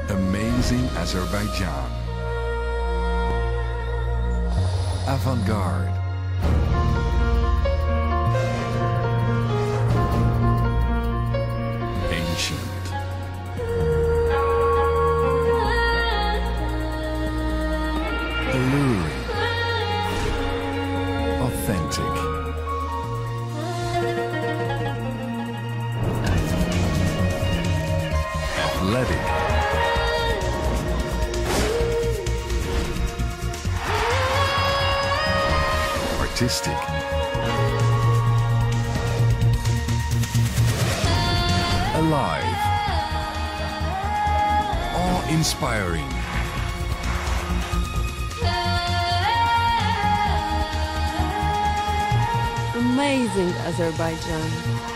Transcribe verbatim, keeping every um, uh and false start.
Amazing Azerbaijan. Avant-garde. Ancient. Alluring. Authentic. Athletic. Artistic. Alive. Awe-inspiring. Amazing Azerbaijan.